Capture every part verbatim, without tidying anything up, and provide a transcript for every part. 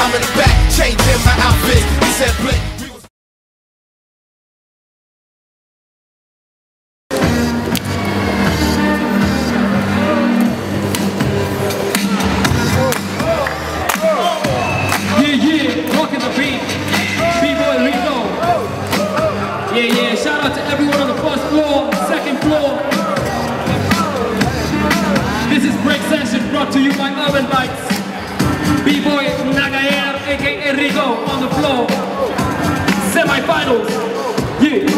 I'm in the back, changing my outfit. He said, Blake. Yeah, yeah, shout out to everyone on the first floor, second floor. This is Break Session brought to you by Urban Bites. B-Boy Nagayer, aka Rigo, on the floor. Semi-finals. Yeah.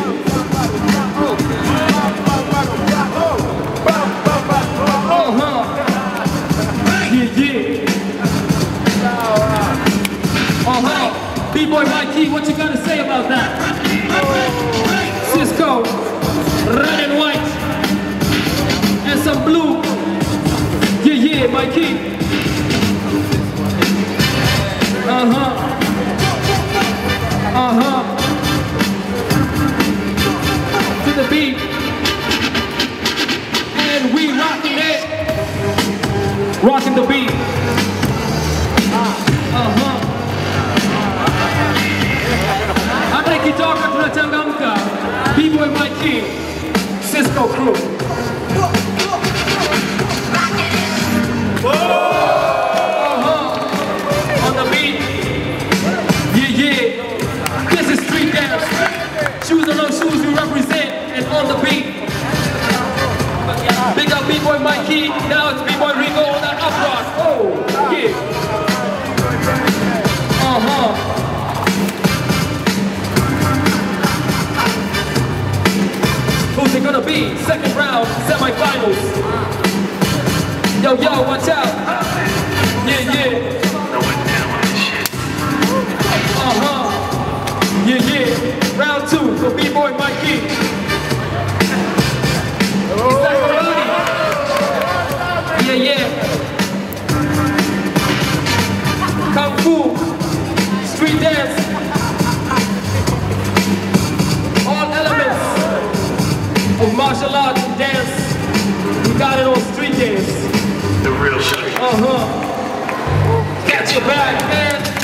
Uh-huh. Yeah, yeah. Uh-huh. B-Boy Mikey, what you gotta say about that? Cisco, red and white, and some blue. Yeah, yeah, Mikey. Uh-huh. Uh-huh. To the beat. And we rocking it. Rocking the beat. Uh-huh. Habari kitoka tunachangamka. B-Boy Mikey, Cisco crew. Uh-huh. On the beat. Yeah, yeah. This is street dance. Shoes on those shoes we represent, and on the beat. Big up B-Boy Mikey. Now it's B-Boy Rigo on that up rock. Oh, yeah. Uh-huh. Who's it gonna be? Second round, semi-finals. Yo, yo, watch out. Yeah, yeah. Uh-huh. Yeah, yeah. Round two for B-Boy Mikey. Is that ready? Yeah, yeah. Kung Fu, street dance. All elements of martial arts and dance, we got it on street dance. The real shit. Uh-huh. Catch your back, man.